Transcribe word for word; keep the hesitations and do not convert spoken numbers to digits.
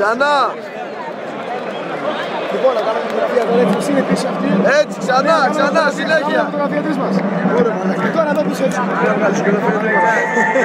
Ξανά. Λοιπόν, να κάνουμε φωτογραφία τώρα, έτσι είναι πίσω αυτή. Έτσι, ξανά, ξανά, συνέχεια. Φωτογραφία τρεις μας. Και τώρα εδώ πίσω έτσι.